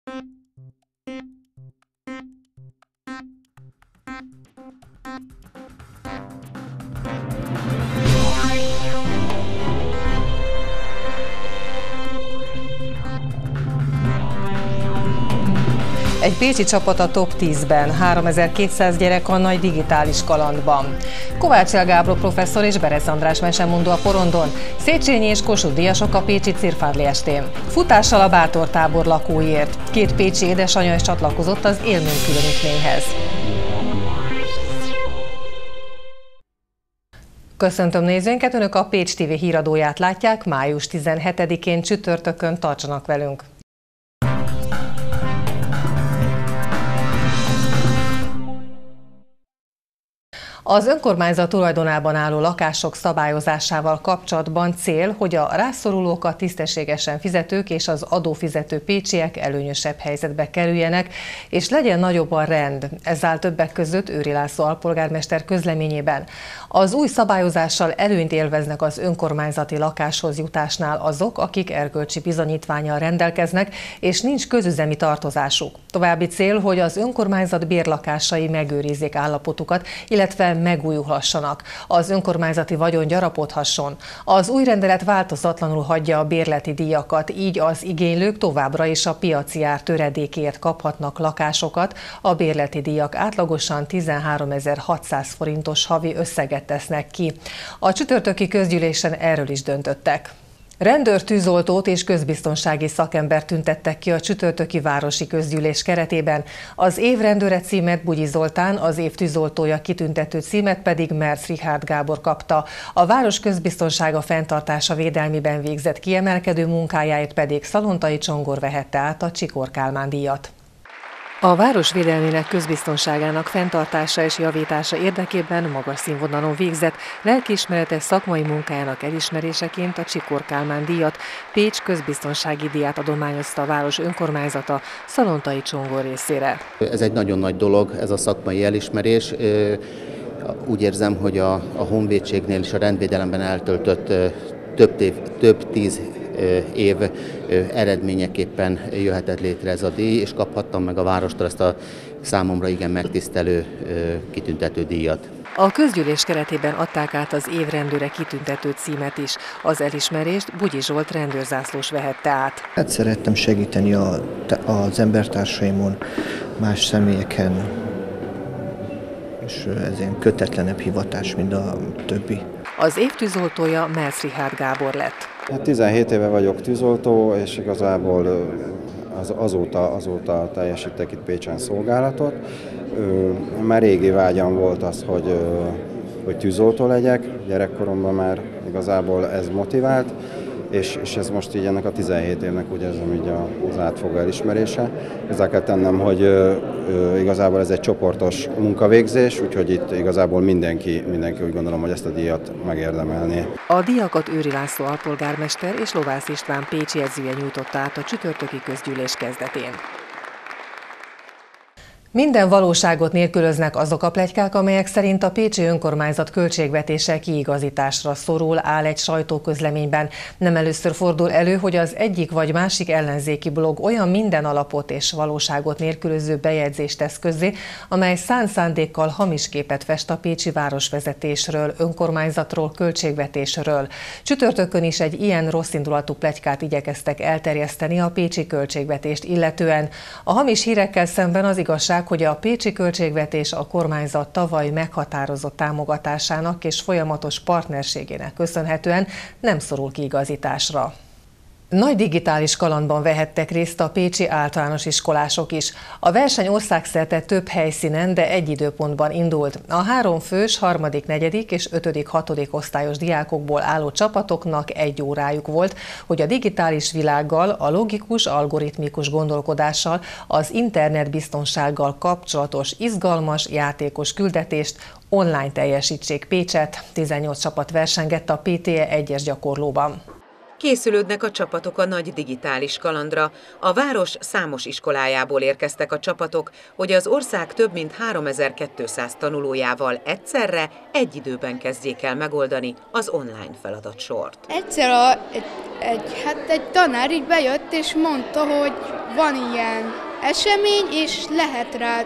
Egy pécsi csapat a top 10-ben, 3200 gyerek a nagy digitális kalandban. Kovács L. Gábor professzor és Berez András mesemondó a porondon, Széchenyi és Kossuth díjasok a pécsi Cirfádli estén. Futással a Bátor tábor lakóiért. 2 pécsi édesanyja is csatlakozott az élménykülönítményhez. Köszöntöm nézőinket, Önök a Pécs TV híradóját látják, május 17-én csütörtökön, tartsanak velünk! Az önkormányzat tulajdonában álló lakások szabályozásával kapcsolatban cél, hogy a rászorulók, a tisztességesen fizetők és az adófizető pécsiek előnyösebb helyzetbe kerüljenek, és legyen nagyobb a rend. Ez áll többek között Őry László alpolgármester közleményében. Az új szabályozással előnyt élveznek az önkormányzati lakáshoz jutásnál azok, akik erkölcsi bizonyítvánnyal rendelkeznek, és nincs közüzemi tartozásuk. További cél, hogy az önkormányzat bérlakásai megőrizzék állapotukat, illetve megújulhassanak, az önkormányzati vagyon gyarapodhasson. Az új rendelet változatlanul hagyja a bérleti díjakat, így az igénylők továbbra is a piaci ár töredékéért kaphatnak lakásokat. A bérleti díjak átlagosan 13.600 forintos havi összeget tesznek ki. A csütörtöki közgyűlésen erről is döntöttek. Rendőr, tűzoltót és közbiztonsági szakembert tüntettek ki a csütörtöki városi közgyűlés keretében. Az év rendőre címet Bugyi Zoltán, az év tűzoltója kitüntető címet pedig Merz Richárd Gábor kapta. A város közbiztonsága fenntartása védelmében végzett kiemelkedő munkájáért pedig Szalontai Csongor vehette át a Csikor Kálmán díjat. A város védelmének, közbiztonságának fenntartása és javítása érdekében magas színvonalon végzett lelkiismeretes szakmai munkájának elismeréseként a Csikor Kálmán díjat, Pécs közbiztonsági díját adományozta a város önkormányzata Szalontai Csongor részére. Ez egy nagyon nagy dolog, ez a szakmai elismerés. Úgy érzem, hogy a honvédségnél és a rendvédelemben eltöltött több tíz év eredményeképpen jöhetett létre ez a díj, és kaphattam meg a várostól ezt a számomra igen megtisztelő kitüntető díjat. A közgyűlés keretében adták át az év rendőre kitüntető címet is. Az elismerést Bugyi Zsolt rendőrzászlós vehette át. Hát szerettem segíteni az embertársaimon, más személyeken, és ez ilyen kötetlenebb hivatás, mint a többi. Az év tűzoltója Merz Richárd Gábor lett. 17 éve vagyok tűzoltó, és igazából azóta teljesítek itt Pécsen szolgálatot. Már régi vágyam volt az, hogy tűzoltó legyek, gyerekkoromban már igazából ez motivált, és ez most így ennek a 17 évnek úgy érzem így az átfogó elismerése. Hozzá kell tennem, hogy igazából ez egy csoportos munkavégzés, úgyhogy itt igazából mindenki úgy gondolom, hogy ezt a díjat megérdemelné. A díjakat Őry László alpolgármester és Lovász István pécsi jegyzője nyújtotta át a csütörtöki közgyűlés kezdetén. Minden valóságot nélkülöznek azok a pletykák, amelyek szerint a pécsi önkormányzat költségvetése kiigazításra szorul, áll egy sajtóközleményben. Nem először fordul elő, hogy az egyik vagy másik ellenzéki blog olyan minden alapot és valóságot nélkülöző bejegyzést tesz közzé, amely szánt szándékkal hamis képet fest a pécsi városvezetésről, önkormányzatról, költségvetésről. Csütörtökön is egy ilyen rosszindulatú pletykát igyekeztek elterjeszteni a pécsi költségvetést illetően. A hamis hírekkel szemben az igazság, hogy a pécsi költségvetés a kormányzat tavaly meghatározott támogatásának és folyamatos partnerségének köszönhetően nem szorul kiigazításra. Nagy digitális kalandban vehettek részt a pécsi általános iskolások is. A verseny országszerte több helyszínen, de egy időpontban indult. A 3 fős, 3., 4. és 5., 6. osztályos diákokból álló csapatoknak 1 órájuk volt, hogy a digitális világgal, a logikus, algoritmikus gondolkodással, az internetbiztonsággal kapcsolatos izgalmas, játékos küldetést online teljesítsék Pécset. 18 csapat versengett a PTE 1-es gyakorlóban. Készülődnek a csapatok a nagy digitális kalandra. A város számos iskolájából érkeztek a csapatok, hogy az ország több mint 3200 tanulójával egyszerre, egy időben kezdjék el megoldani az online feladatsort. Egyszer egy tanár így bejött és mondta, hogy van ilyen esemény, és lehet rá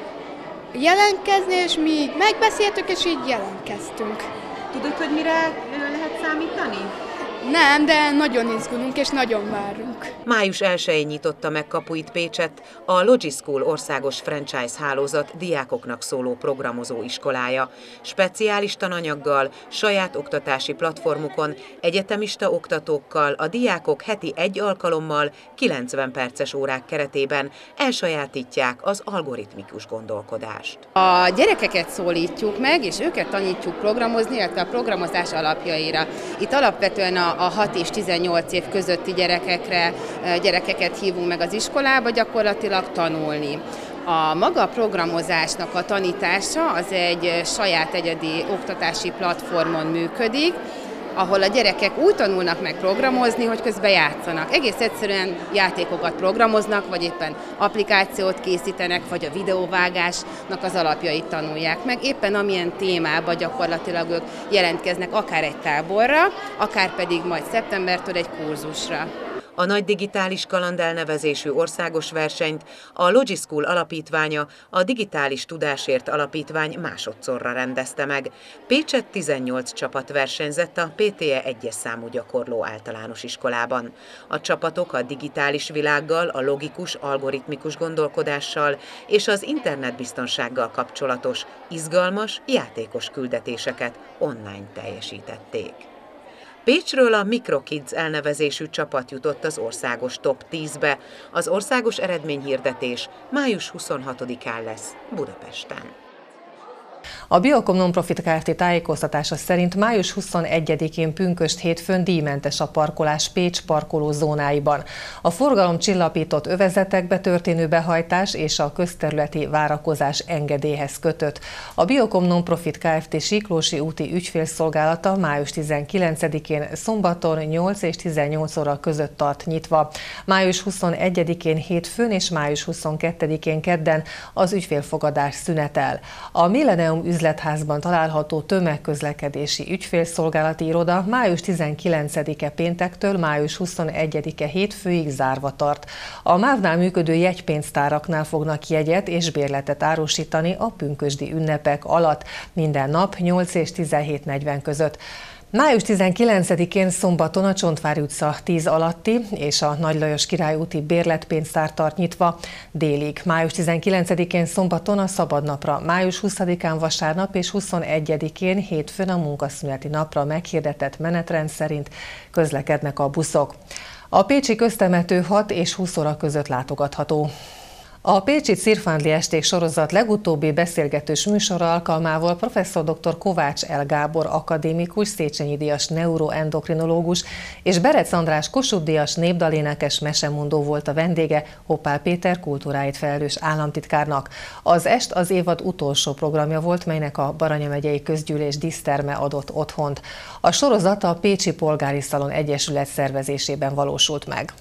jelentkezni, és mi így megbeszéltük, és így jelentkeztünk. Tudod, hogy mire lehet számítani? Nem, de nagyon izgulunk és nagyon várunk. Május 1-én nyitotta meg kapuit Pécsett a Logischool országos franchise hálózat diákoknak szóló programozó iskolája. Speciális tananyaggal, saját oktatási platformukon, egyetemista oktatókkal a diákok heti egy alkalommal, 90 perces órák keretében elsajátítják az algoritmikus gondolkodást. A gyerekeket szólítjuk meg, és őket tanítjuk programozni, illetve a programozás alapjaira. Itt alapvetően a 6 és 18 év közötti gyerekeket hívunk meg az iskolába gyakorlatilag tanulni. A maga programozásnak a tanítása az egy saját egyedi oktatási platformon működik, ahol a gyerekek úgy tanulnak meg programozni, hogy közben játszanak. Egész egyszerűen játékokat programoznak, vagy éppen applikációt készítenek, vagy a videóvágásnak az alapjait tanulják meg. Éppen amilyen témában gyakorlatilag ők jelentkeznek akár egy táborra, akár pedig majd szeptembertől egy kurzusra. A Nagy Digitális Kaland elnevezésű országos versenyt a Logischool alapítványa, a Digitális Tudásért Alapítvány másodszorra rendezte meg. Pécsett 18 csapat versenyzett a PTE 1-es számú gyakorló általános iskolában. A csapatok a digitális világgal, a logikus, algoritmikus gondolkodással és az internetbiztonsággal kapcsolatos, izgalmas, játékos küldetéseket online teljesítették. Pécsről a Microkids elnevezésű csapat jutott az országos top 10-be. Az országos eredményhirdetés május 26-án lesz Budapesten. A Biocom Nonprofit Kft. Tájékoztatása szerint május 21-én pünkösd hétfőn díjmentes a parkolás Pécs parkolózónáiban. A forgalomcsillapított övezetekbe történő behajtás és a közterületi várakozás engedélyhez kötött. A Biocom Nonprofit Kft. Siklósi úti ügyfélszolgálata május 19-én szombaton 8 és 18 óra között tart nyitva. Május 21-én hétfőn és május 22-én kedden az ügyfélfogadás szünetel. A Millennium üzletházban található tömegközlekedési ügyfélszolgálati iroda május 19-e péntektől május 21-e hétfőig zárva tart. A MÁV-nál működő jegypénztáraknál fognak jegyet és bérletet árusítani a pünkösdi ünnepek alatt minden nap 8 és 17:40 között. Május 19-én szombaton a Csontváry utca 10 alatti és a Nagy Lajos Király úti bérletpénztár tart nyitva délig. Május 19-én szombaton a szabadnapra, május 20-án vasárnap és 21-én hétfőn a munkaszüneti napra meghirdetett menetrend szerint közlekednek a buszok. A pécsi köztemető 6 és 20 óra között látogatható. A Pécsi Cirfándli Esték sorozat legutóbbi beszélgetős műsora alkalmával professzor dr. Kovács L. Gábor akadémikus, Széchenyi díjas neuroendokrinológus és Berec András Kossuth-díjas népdalénekes mesemondó volt a vendége Hoppál Péter kultúráért felelős államtitkárnak. Az est az évad utolsó programja volt, melynek a Baranya megyei közgyűlés díszterme adott otthont. A sorozat a Pécsi Polgári Szalon Egyesület szervezésében valósult meg.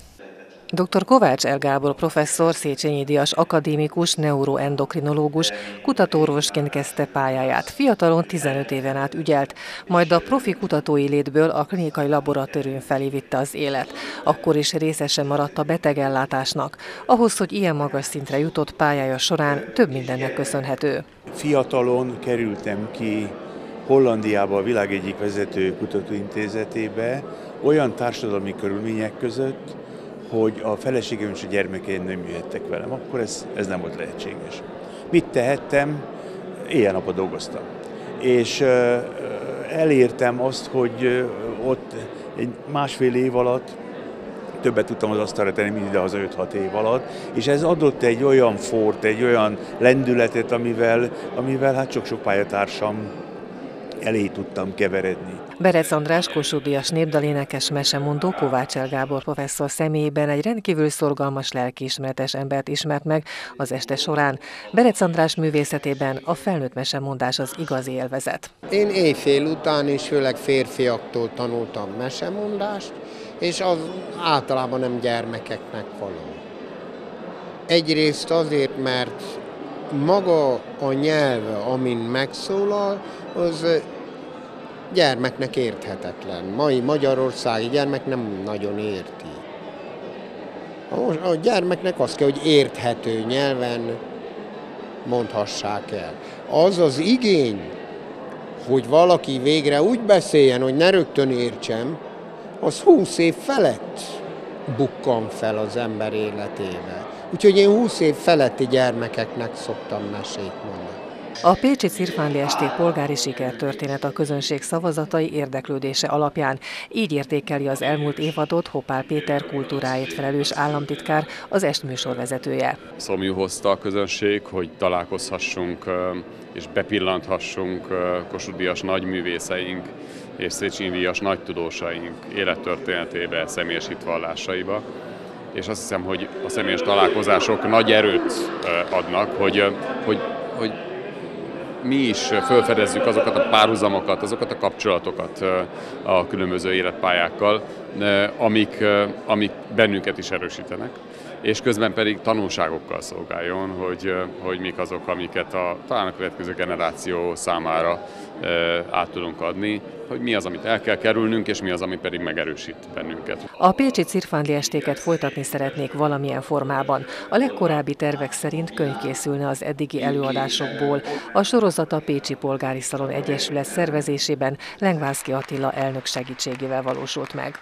Dr. Kovács L. Gábor professzor, Széchenyi díjas akadémikus, neuroendokrinológus, kutatóorvosként kezdte pályáját. Fiatalon 15 éven át ügyelt, majd a profi kutatói létből a klinikai laboratórium felé vitte az élet. Akkor is részese maradt a betegellátásnak. Ahhoz, hogy ilyen magas szintre jutott pályája során több mindennek köszönhető. Fiatalon kerültem ki Hollandiába, a világ egyik vezető kutatóintézetébe, olyan társadalmi körülmények között, hogy a feleségem és a gyermekeim nem jöhettek velem, akkor ez nem volt lehetséges. Mit tehettem? Éjjel-nappal dolgoztam. És elértem azt, hogy ott egy másfél év alatt többet tudtam az asztalra tenni, mint ide az 5-6 év alatt, és ez adott egy olyan fort, egy olyan lendületet, amivel hát sok-sok pályatársam elé tudtam keveredni. Berec András Kossuth-díjas népdalénekes mesemondó Kovács L. Gábor professzor személyében egy rendkívül szorgalmas, lelkiismeretes embert ismert meg az este során. Berec András művészetében a felnőtt mesemondás az igazi élvezet. Én éjfél után is főleg férfiaktól tanultam mesemondást, és az általában nem gyermekeknek való. Egyrészt azért, mert maga a nyelve, amin megszólal, az gyermeknek érthetetlen. Mai magyarországi gyermek nem nagyon érti. A gyermeknek azt kell, hogy érthető nyelven mondhassák el. Az az igény, hogy valaki végre úgy beszéljen, hogy ne rögtön értsem, az 20 év felett bukkan fel az ember életébe. Úgyhogy én 20 év feletti gyermekeknek szoktam mesét mondani. A pécsi Cirfánli esték polgári sikertörténet a közönség szavazatai érdeklődése alapján. Így értékeli az elmúlt évadot Hoppál Péter kultúráért felelős államtitkár, az est műsorvezetője. Szomjú hozta a közönség, hogy találkozhassunk és bepillanthassunk Kossuth-díjas nagyművészeink és Széchenyi-díjas nagy tudósaink élettörténetébe, személyes hitvallásaiba. És azt hiszem, hogy a személyes találkozások nagy erőt adnak, hogy mi is felfedezzük azokat a párhuzamokat, azokat a kapcsolatokat a különböző életpályákkal, amik bennünket is erősítenek, és közben pedig tanulságokkal szolgáljon, hogy mik azok, amiket talán a következő generáció számára át tudunk adni, hogy mi az, amit el kell kerülnünk, és mi az, ami pedig megerősít bennünket. A pécsi Cirfánli estéket folytatni szeretnék valamilyen formában. A legkorábbi tervek szerint könyv készülne az eddigi előadásokból. A sorozat a Pécsi Polgári Szalon Egyesület szervezésében Lengvánszky Attila elnök segítségével valósult meg.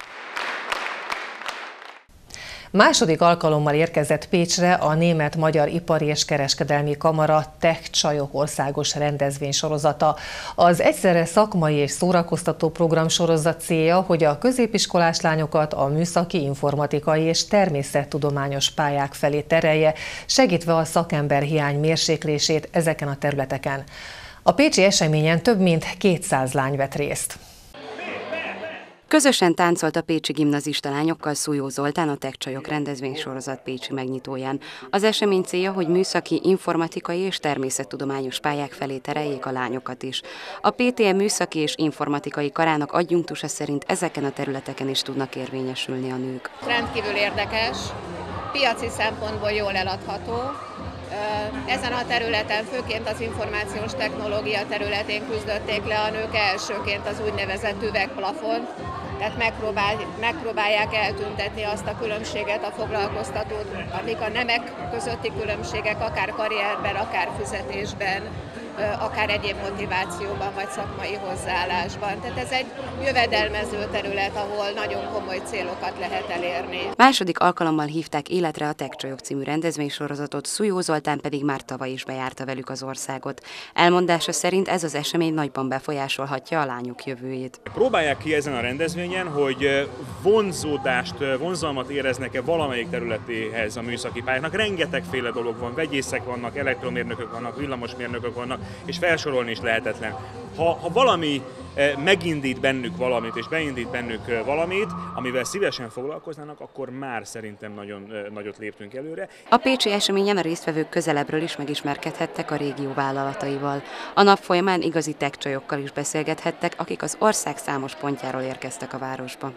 Második alkalommal érkezett Pécsre a Német-Magyar Ipari és Kereskedelmi Kamara Tech Csajok országos rendezvénysorozata. Az egyszerre szakmai és szórakoztató programsorozat célja, hogy a középiskolás lányokat a műszaki, informatikai és természettudományos pályák felé terelje, segítve a szakemberhiány mérséklését ezeken a területeken. A pécsi eseményen több mint 200 lány vett részt. Közösen táncolt a pécsi gimnazista lányokkal Szújó Zoltán a Tech Csajok rendezvénysorozat pécsi megnyitóján. Az esemény célja, hogy műszaki, informatikai és természettudományos pályák felé tereljék a lányokat is. A PTM műszaki és informatikai karának adjunktusa szerint ezeken a területeken is tudnak érvényesülni a nők. Rendkívül érdekes, piaci szempontból jól eladható. Ezen a területen, főként az információs technológia területén küzdötték le a nők elsőként az úgynevezett üvegplafont, tehát megpróbálják eltüntetni azt a különbséget a foglalkoztatót, amik a nemek közötti különbségek, akár karrierben, akár fizetésben, akár egyéb motivációban vagy szakmai hozzáállásban. Tehát ez egy jövedelmező terület, ahol nagyon komoly célokat lehet elérni. Második alkalommal hívták életre a Tech Csajok című rendezvénysorozatot, Szújó Zoltán pedig már tavaly is bejárta velük az országot. Elmondása szerint ez az esemény nagyban befolyásolhatja a lányok jövőjét. Próbálják ki ezen a rendezvényen, hogy vonzalmat éreznek-e valamelyik területéhez a műszaki pályáknak. Rengetegféle dolog van, vegyészek vannak, elektromérnökök vannak, villamosmérnökök vannak, és felsorolni is lehetetlen. Ha valami megindít bennük valamit, és beindít bennük valamit, amivel szívesen foglalkoznának, akkor már szerintem nagyon nagyot léptünk előre. A pécsi eseményen a résztvevők közelebbről is megismerkedhettek a régió vállalataival. A nap folyamán igazi tech csajokkal is beszélgethettek, akik az ország számos pontjáról érkeztek a városba.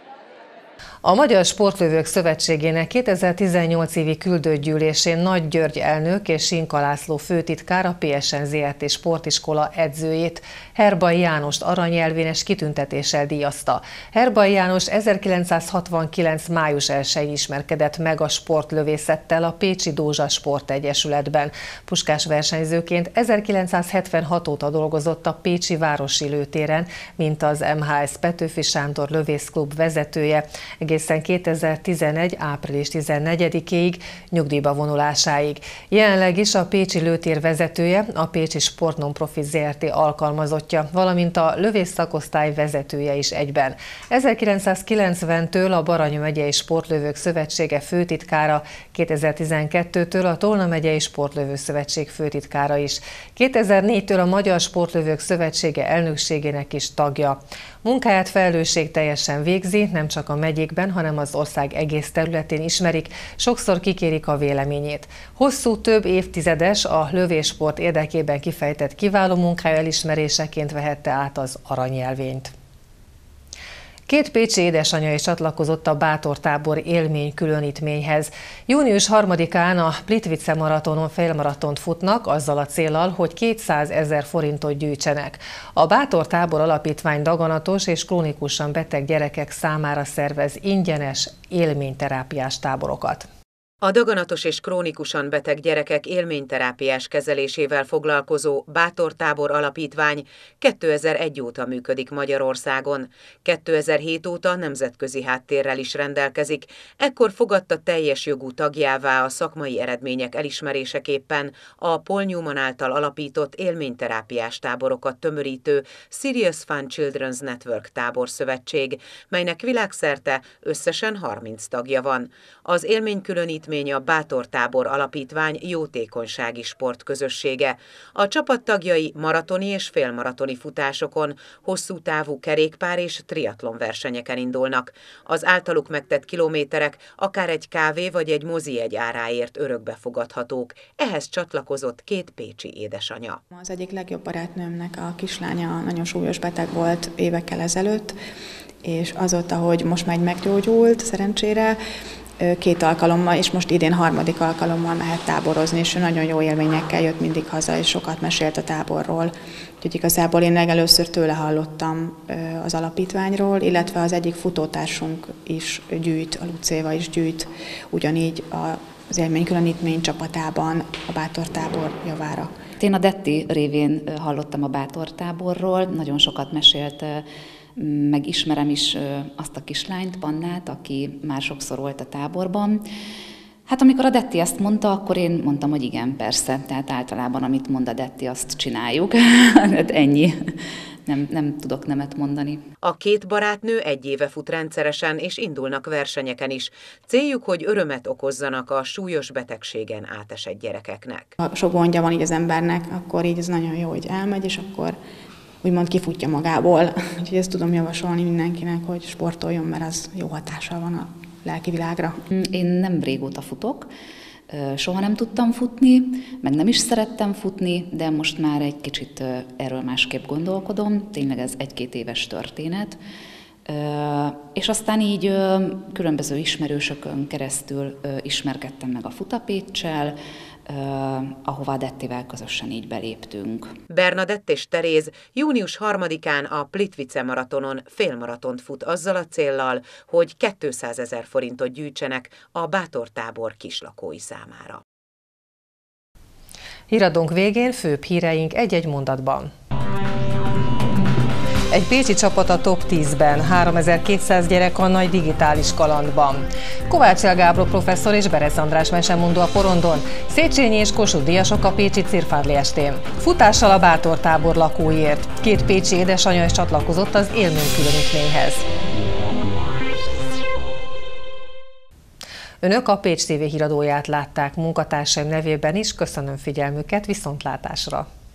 A Magyar Sportlövők Szövetségének 2018 évi küldőgyűlésén Nagy György elnök és Sinka László főtitkár a PSN Zrt. Sportiskola edzőjét, Herbai Jánost aranyjelvénes kitüntetéssel díjazta. Herbai János 1969. május 1-én ismerkedett meg a sportlövészettel a Pécsi Dózsa Sportegyesületben. Puskás versenyzőként 1976 óta dolgozott a Pécsi Városi Lőtéren, mint az MHS Petőfi Sándor Lövészklub vezetője, egészen 2011. április 14-ig nyugdíjba vonulásáig. Jelenleg is a Pécsi Lőtér vezetője, a Pécsi Sport Non-Profit Zrt. Alkalmazottja, valamint a lövész szakosztály vezetője is egyben. 1990-től a Baranya megyei Sportlövők Szövetsége főtitkára, 2012-től a Tolna megyei Sportlövő Szövetség főtitkára is. 2004-től a Magyar Sportlövők Szövetsége elnökségének is tagja. Munkáját felelősségteljesen végzi, nem csak a megyékben, hanem az ország egész területén ismerik, sokszor kikérik a véleményét. Hosszú, több évtizedes, a lövéssport érdekében kifejtett kiváló munkája elismeréseként vehette át az aranyjelvényt. Két pécsi édesanyja is csatlakozott a bátortábor élménykülönítményhez. Június 3-án a Plitvice maratonon félmaratont futnak, azzal a céllal, hogy 200 000 forintot gyűjtsenek. A Bátortábor Alapítvány daganatos és krónikusan beteg gyerekek számára szervez ingyenes élményterápiás táborokat. A daganatos és krónikusan beteg gyerekek élményterápiás kezelésével foglalkozó Bátortábor Alapítvány 2001 óta működik Magyarországon. 2007 óta nemzetközi háttérrel is rendelkezik, ekkor fogadta teljes jogú tagjává a szakmai eredmények elismeréseképpen a Paul Newman által alapított élményterápiás táborokat tömörítő Serious Fun Children's Network táborszövetség, melynek világszerte összesen 30 tagja van. Az élménykülönítmény a Bátortábor Alapítvány jótékonysági sportközössége. A csapat tagjai maratoni és félmaratoni futásokon, hosszú távú kerékpár és triatlon versenyeken indulnak. Az általuk megtett kilométerek akár egy kávé vagy egy mozijegy áráért örökbefogadhatók. Ehhez csatlakozott két pécsi édesanya. Az egyik legjobb barátnőmnek a kislánya nagyon súlyos beteg volt évekkel ezelőtt, és azóta, hogy most már meggyógyult szerencsére, 2 alkalommal, és most idén 3. alkalommal mehet táborozni, és ő nagyon jó élményekkel jött mindig haza, és sokat mesélt a táborról. Úgyhogy igazából én legelőször tőle hallottam az alapítványról, illetve az egyik futótársunk is gyűjt, a Lucéva is gyűjt, ugyanígy az élménykülönítmény csapatában a Bátortábor javára. Én a Detti révén hallottam a Bátortáborról, nagyon sokat mesélt, meg ismerem is azt a kislányt, Pannát, aki már sokszor volt a táborban. Hát amikor a Detti ezt mondta, akkor én mondtam, hogy igen, persze. Tehát általában, amit mond a Detti, azt csináljuk. Hát ennyi. Nem tudok nemet mondani. A két barátnő 1 éve fut rendszeresen, és indulnak versenyeken is. Céljuk, hogy örömet okozzanak a súlyos betegségen átesett gyerekeknek. Ha sok gondja van így az embernek, akkor így ez nagyon jó, hogy elmegy, és akkor úgymond kifutja magából. Úgyhogy ezt tudom javasolni mindenkinek, hogy sportoljon, mert az jó hatással van a lelki világra. Én nem régóta futok, soha nem tudtam futni, meg nem is szerettem futni, de most már egy kicsit erről másképp gondolkodom. Tényleg ez 1-2 éves történet. És aztán így különböző ismerősökön keresztül ismerkedtem meg a Futapéccsel, ahová Dettivel közösen így beléptünk. Bernadett és Teréz június 3-án a Plitvice maratonon félmaratont fut azzal a céllal, hogy 200 000 forintot gyűjtsenek a Bátortábor kislakói számára. Híradónk végén főbb híreink egy-egy mondatban. Egy pécsi csapat a top 10-ben, 3200 gyerek a nagy digitális kalandban. Kovács L. Gábor professzor és Berez András mesemondó a porondon, Széchenyi és Kossuth díjasok a pécsi Cirfádli estén. Futással a Bátortábor lakóiért. 2 pécsi édesanyja is csatlakozott az élménykülönítményhez. Önök a Pécs TV híradóját látták, munkatársaim nevében is köszönöm figyelmüket, viszontlátásra!